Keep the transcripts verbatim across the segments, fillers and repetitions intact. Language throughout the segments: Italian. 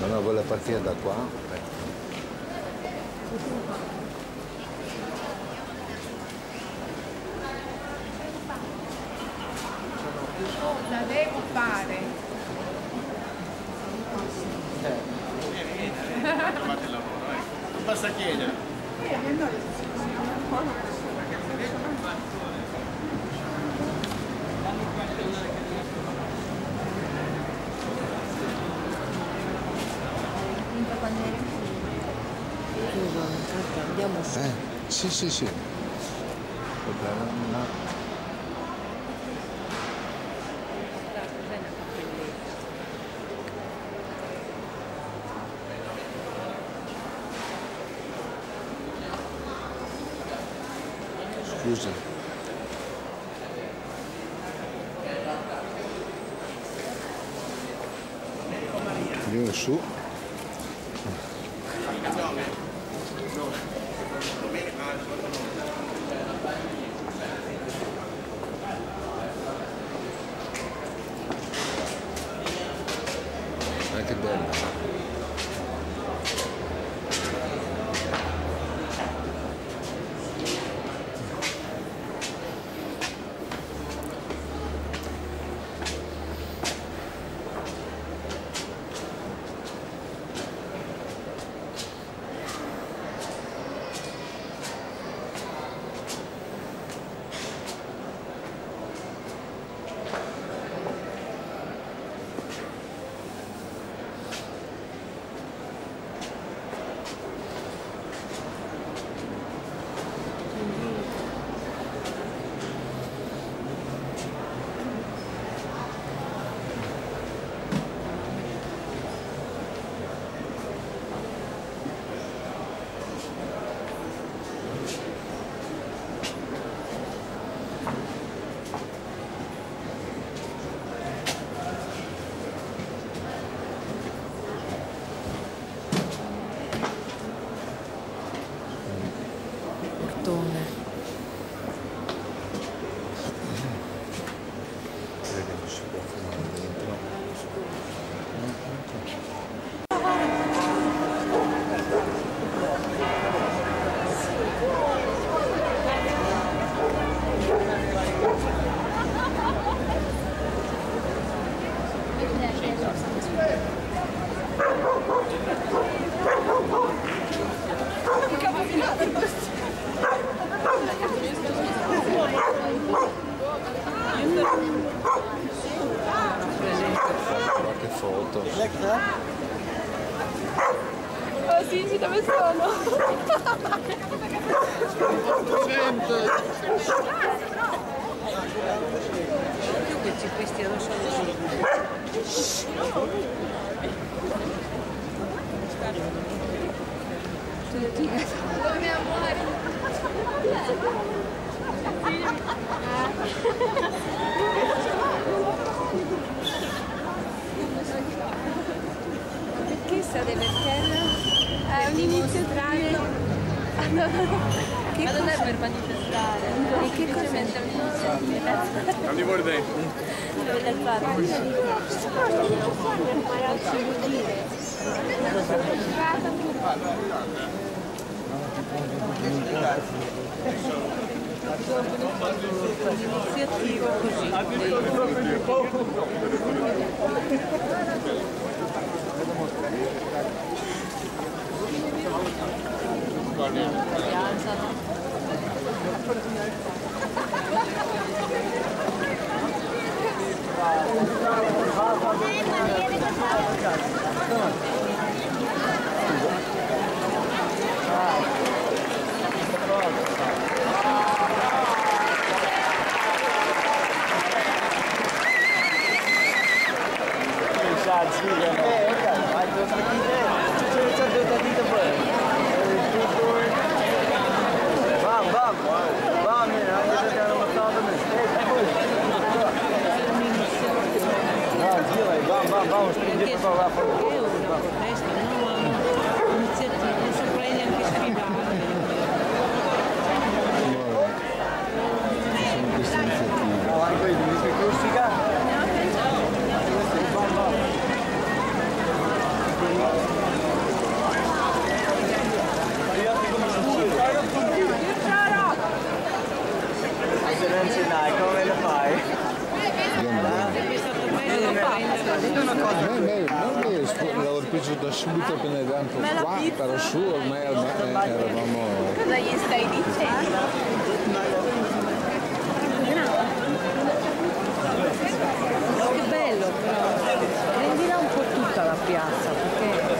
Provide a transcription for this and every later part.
no, vuole partire da qua. La devo fare. Trovate il lavoro, ecco. Non basta chiedere. Scusa, andiamo su. Eh, sì, sì, sì. Problema. Scusa. Andiamo su. Ah, che bello. Qualche foto. Oh Sisi, dove sono? Più che ci questi non sono Come amore. Perché sta divertendo? È un'iniziativa. Che Ma non è cosa? per manifestare. E che cos'è? Non li vuoi dentro? Deve fare. Iniziativa così. Vamos, perché Perché una protesta, no? Iniziativa, non saprei neanche spiegare. Sono queste iniziative. No, anche vedi, mi si crustica. me, me, non mi l'avevo preso da subito appena andato qua, però su ormai ormai eravamo... Cosa gli stai dicendo? Che bello però, prendila un po' tutta la piazza, perché...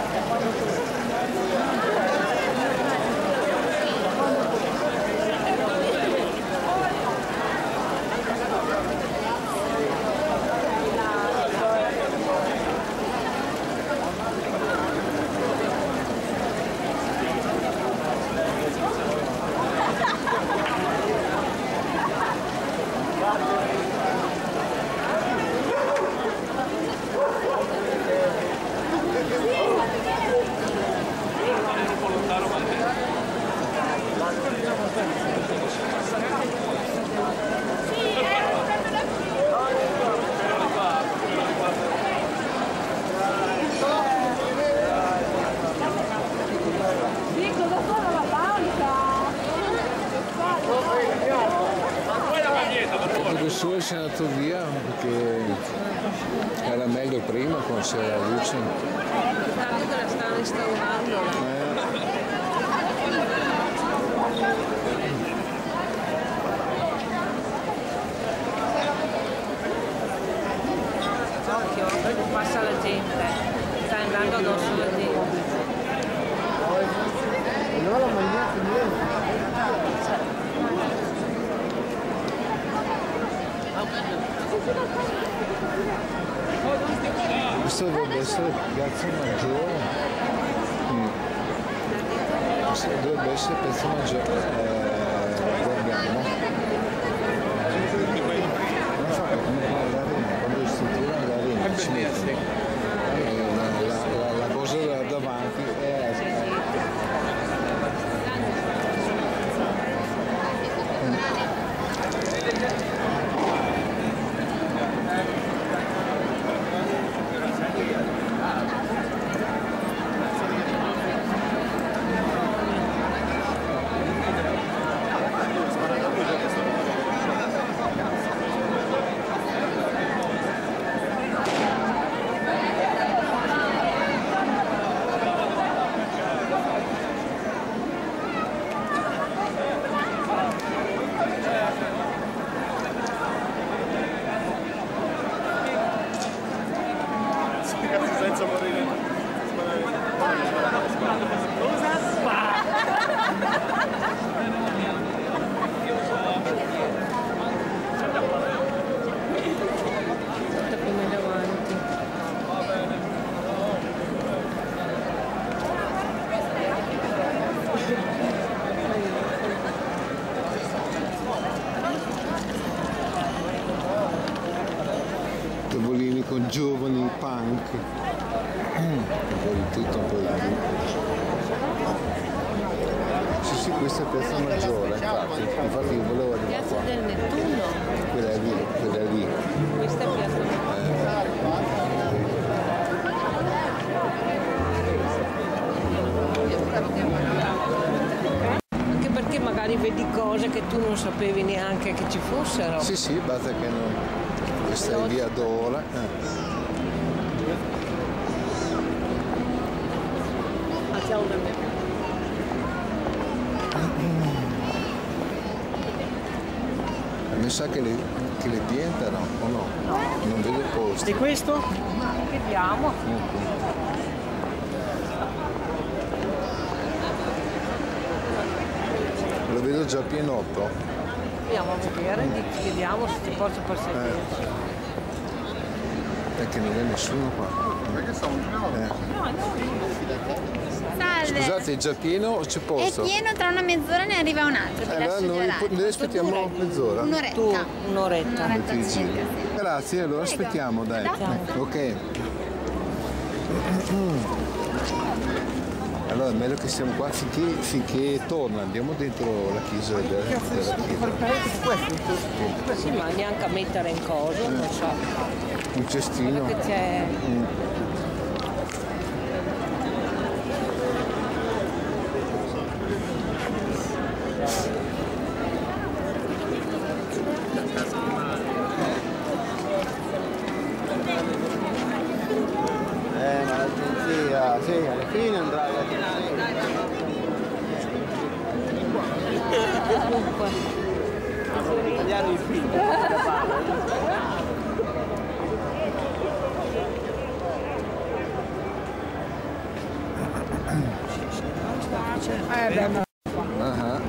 Su è andato via perché era meglio prima quando c'era la luce. Tanto che la stanno instaurando. Eh. Occhio, passa la gente, sta andando addosso la gente. No, la mangiate niente. Questo dovrebbe essere Piazza Maggiore. Mm. Questo dovrebbe essere Piazza Maggiore. Eh, guardiamo. Non so come l'arena, quando si tira l'arena ci mettono. Eh, la, la, la cosa da davanti è... Senza morire. Guarda come davanti. Tavolini con giovani punk. Un po' di tutto, un po' di tutto. Sì, sì, questa è Piazza Maggiore, infatti. Infatti io volevo arrivare Piazza qua. del Nettuno, Quella è lì, quella è lì. questa è Piazza del Anche perché magari vedi cose che tu non sapevi neanche che ci fossero. Sì, sì, basta che non... Questa è via d'ora. Eh. Mi sa che le, che le piantano o no? No. Non vedo posti. E questo? Vediamo. Lo vedo già pienotto. Andiamo a vedere, chiediamo se ci posso passare. Perché non è nessuno qua. Perché sono Eh. Salve. Scusate, è già pieno o c'è È posto? pieno, tra una mezz'ora ne arriva un altro. Vi Allora lascio noi, gelato. noi aspettiamo mezz'ora. Tu, Un'oretta. un'oretta. Un'oretta Metti circa, giri. sì. Grazie, allora Prego. aspettiamo, dai. Grazie. Ok. Allora è meglio che stiamo qua finché, finché torna, andiamo dentro la chiesa della, della chiesa. Sì, ma neanche a mettere in cosa, non so. Un cestino. Che c'è. Sì, alla fine andrà alla Comunque. Italiano in film. Eh beh, ma... Ah,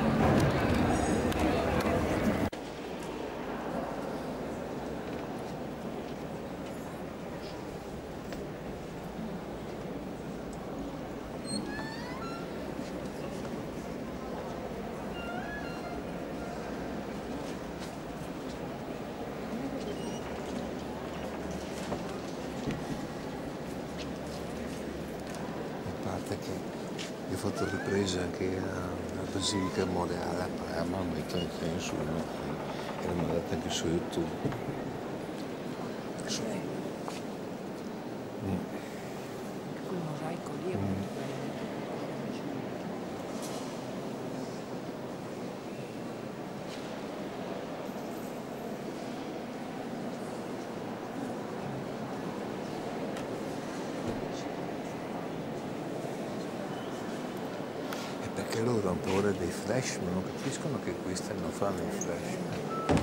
a parte che le foto riprese anche alla Basilica Monreale a Parma, mettono in su, no? E le mandate anche su YouTube. Su. Mm. Quel mosaico lì è molto bello. Perché loro hanno paura dei flash, ma non capiscono che questi non fanno i flash.